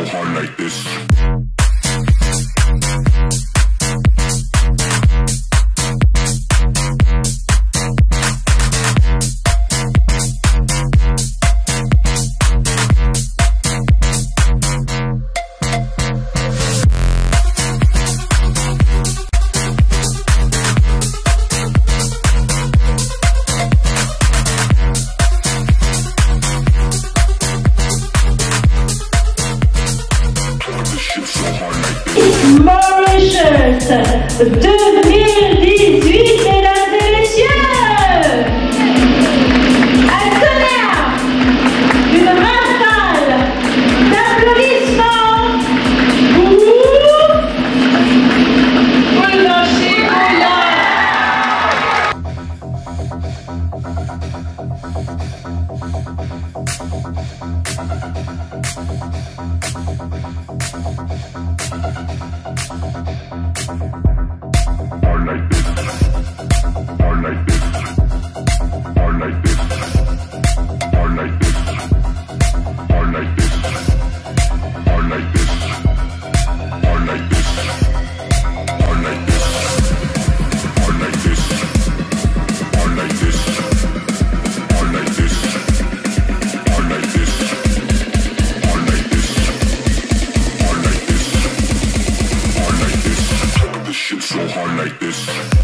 hard like this. Mauritius 2018, mesdames et messieurs, un tonnerre, une rafale d'applaudissements pour le Chiboula. Hard like this. Hard like this. Hard like this. Hard like this. Hard like this. Hard like this. Hard like this. Hard like this. Hard like this. Hard like this. Hard like this. Hard like this. Hard like this. Hard like this. Hard like this. This shit's so hard like this.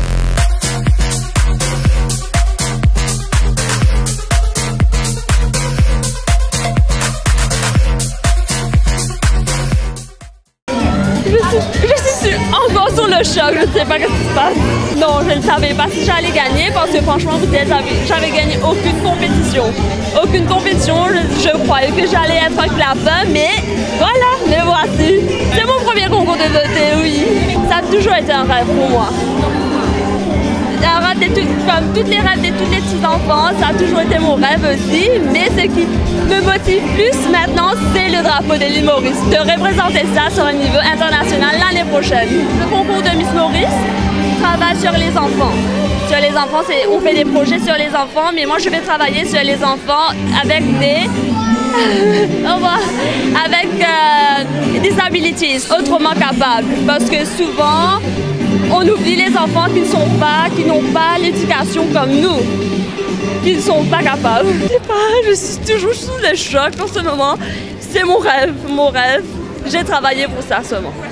Je suis encore sur le choc, je ne sais pas ce qui se passe. Non, je ne savais pas si j'allais gagner parce que franchement, vous dites, j'avais gagné aucune compétition. Aucune compétition, je croyais que j'allais être avec la fin, mais voilà, me voici. C'est mon premier concours de beauté, oui. Ça a toujours été un rêve pour moi. Un rêve comme toutes les rêves de tous les petits enfants, ça a toujours été mon rêve aussi, mais ce qui me motive plus maintenant, c'est le drapeau de l'île Maurice, de représenter ça sur un niveau international l'année prochaine. Le concours de Miss Maurice travaille sur les enfants. Sur les enfants, on fait des projets sur les enfants, mais moi je vais travailler sur les enfants avec des disabilities, autrement capables, parce que souvent on oublie les enfants qui n'ont pas l'éducation comme nous, qui ne sont pas capables. Je sais pas, je suis toujours sous le choc en ce moment. C'est mon rêve, mon rêve. J'ai travaillé pour ça seulement.